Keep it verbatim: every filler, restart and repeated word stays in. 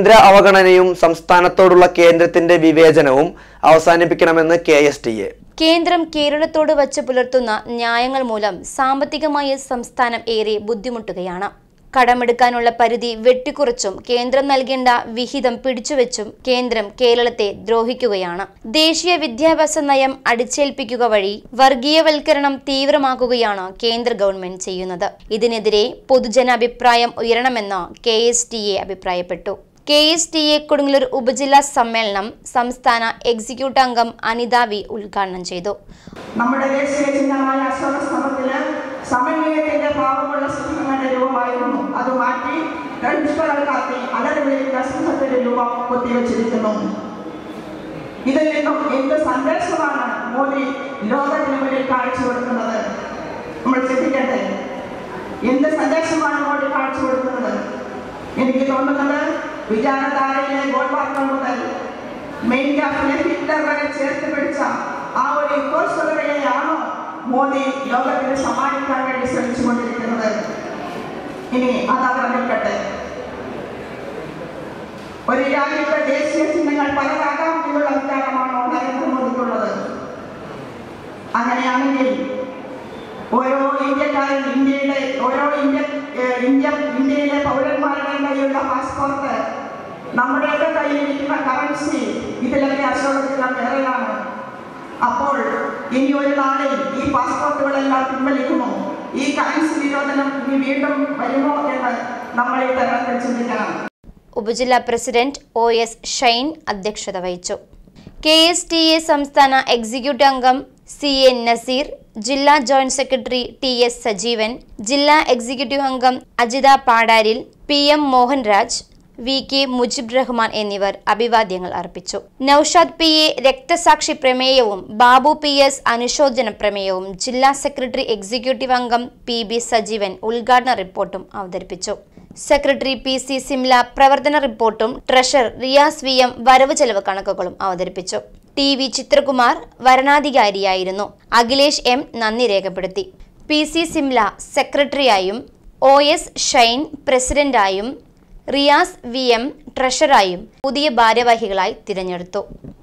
കേന്ദ്ര അവഗണനയും സംസ്ഥാനത്തോടുള്ള കേന്ദ്രത്തിന്റെ വിവേചനവും അവസാനിപ്പിക്കണമെന്ന് കെ എസ് ടി എ. കേന്ദ്രം കേരളത്തോട് വച്ച് പുലർത്തുന്ന ന്യായങ്ങൾ മൂലം സാമ്പത്തികമായി സംസ്ഥാനം ഏറെ ബുദ്ധിമുട്ടുകയാണ്. കടമെടുക്കാനുള്ള പരിധി വെട്ടിക്കുറച്ചും കേന്ദ്രം നൽകേണ്ട വിഹിതം പിടിച്ചുവെച്ചും കേന്ദ്രം കേരളത്തെ ദ്രോഹിക്കുകയാണ്. ദേശീയ വിദ്യാഭ്യാസ നയം അടിച്ചേൽപ്പിക്കുക വഴി വർഗീയവൽക്കരണം തീവ്രമാക്കുകയാണ് കേന്ദ്ര ഗവൺമെന്റ് ചെയ്യുന്നത്. ഇതിനെതിരെ പൊതുജനാഭിപ്രായം ഉയരണമെന്ന് കെ എസ് ടി എ അഭിപ്രായപ്പെട്ടു. K S T A Kodungallur ഉപജില്ലാ സമ്മേളനം സംസ്ഥാന എക്സിക്യൂട്ടീവ് അംഗം അനിത വി ഉദ്ഘാടനം ചെയ്തു. നമ്മുടെ ദേശീയ ചിഹ്നമായ അശ്വത്ഥസ്തംഭത്തിന് സമന്വയത്തിന്റെ ഭാവമുള്ള സിംഹങ്ങളുടെ രൂപമായിരുന്നു. അത് മാറ്റി രണ്ടുഷ്പകൾ കാത്തി അലറുകളിൽ സിംഹത്തിന്റെ രൂപം കൊത്തിവെച്ചിരിക്കുന്നു. ഇതിൽ നിന്നും എന്ത് സന്ദേശമാണ് മോദി ലോകത്തിന് മുന്നിൽ കാഴ്ച കൊടുക്കുന്നത്? നമ്മൾ ശ്രദ്ധിക്കട്ടെ. എന്ത് സന്ദേശമാണ് മോദി കാഴ്ച കൊടുക്കുന്നത്? എനിക്ക് തോന്നുന്നത് വിചാരധാരയിലെ ഗോൾവാർക്കർ മുതൽ മെയിൻ ക്യാമ്പിലെ ഹിറ്റ്ലർ വരെ ചേർത്ത് പിടിച്ച ആ ഒരു ഇക്കോസ്വതയെയാണോ മോദി ലോകത്തിന് സമ്മാനിക്കാൻ വേണ്ടി ശ്രമിച്ചുകൊണ്ടിരിക്കുന്നത്? ഇനി അതവിടെ നിൽക്കട്ടെ. ഒരു രാജ്യത്തെ ദേശീയ ചിഹ്നങ്ങൾ പലതാകാം എന്നുള്ള വിചാരമാണോ നരേന്ദ്രമോദിക്കുള്ളത്? അങ്ങനെയാണെങ്കിൽ ഓരോ ഇന്ത്യക്കാരും ഇന്ത്യയുടെ ഓരോ ഇന്ത്യ ഇന്ത്യ ഇന്ത്യയിലെ പൗരന്മാരുടെ കയ്യിലുള്ള പാസ്പോർട്ട്, നമ്മുടെയൊക്കെ കയ്യിലിരിക്കുന്ന കറൻസി, ഇതിലൊക്കെ അശോകത്തിലും വേറെയാണ്. അപ്പോൾ ഇനി ഒരു നാളിൽ ഈ പാസ്പോർട്ടുകളെല്ലാം പിൻവലിക്കുമോ? ഈ കറൻസി നിരോധനം ഇനി വീണ്ടും വരുമോ എന്ന് നമ്മൾ ഈ തരത്തിൽ ചിന്തിക്കണം. ഉപജില്ലാ പ്രസിഡന്റ് ഒ എസ് ഷൈൻ അധ്യക്ഷത വഹിച്ചു. കെ എസ് ടി എ സംസ്ഥാന എക്സിക്യൂട്ടീവ് അംഗം സി എ നസീർ, ജില്ലാ joint secretary T S Sajeevan, ജില്ലാ എക്സിക്യൂട്ടീവ് അംഗം Ajitha Padaril, P M Mohanraj, V K Mujeeb Rahman എന്നിവർ അഭിവാദ്യങ്ങൾ അർപ്പിച്ചു. നൌഷാദ് പി എ രക്തസാക്ഷി പ്രമേയവും ബാബു പി എസ് അനുശോചന പ്രമേയവും ജില്ലാ സെക്രട്ടറി എക്സിക്യൂട്ടീവ് അംഗം പി ബി സജീവൻ ഉദ്ഘാടന റിപ്പോർട്ടും അവതരിപ്പിച്ചു. സെക്രട്ടറി പി സി സിംല പ്രവർത്തന റിപ്പോർട്ടും ട്രഷറർ റിയാസ് വി എം വരവ് ചെലവ് കണക്കുകളും അവതരിപ്പിച്ചു. ടി വി ചിത്രകുമാർ വരണാധികാരിയായിരുന്നു. അഖിലേഷ് എം നന്ദി രേഖപ്പെടുത്തി. പി സി സിംല സെക്രട്ടറിയായും ഒ എസ് ഷൈൻ പ്രസിഡന്റായും റിയാസ് വി എം ട്രഷററായും പുതിയ ഭാരവാഹികളായി തിരഞ്ഞെടുത്തു.